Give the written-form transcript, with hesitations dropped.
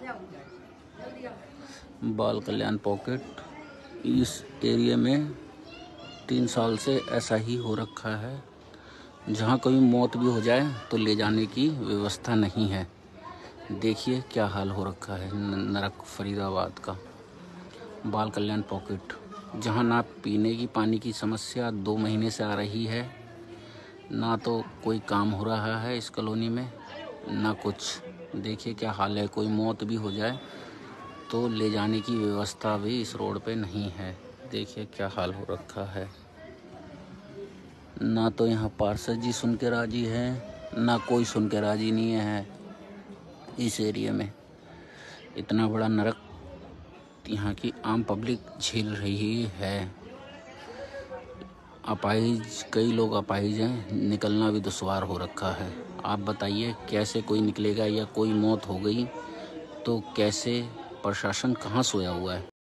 बाल कल्याण पॉकेट। इस एरिया में 3 साल से ऐसा ही हो रखा है। जहाँ कोई मौत भी हो जाए तो ले जाने की व्यवस्था नहीं है। देखिए क्या हाल हो रखा है नरक फरीदाबाद का। बाल कल्याण पॉकेट, जहाँ ना पीने की पानी की समस्या 2 महीने से आ रही है, ना तो कोई काम हो रहा है इस कॉलोनी में, ना कुछ। देखिए क्या हाल है। कोई मौत भी हो जाए तो ले जाने की व्यवस्था भी इस रोड पे नहीं है। देखिए क्या हाल हो रखा है। ना तो यहाँ पार्षद जी सुन के राजी है, ना कोई सुन के राजी नहीं है। इस एरिया में इतना बड़ा नरक यहाँ की आम पब्लिक झेल रही है। अपाहिज, कई लोग अपाहिज हैं, निकलना भी दुश्वार हो रखा है। आप बताइए कैसे कोई निकलेगा, या कोई मौत हो गई तो कैसे, प्रशासन कहाँ सोया हुआ है।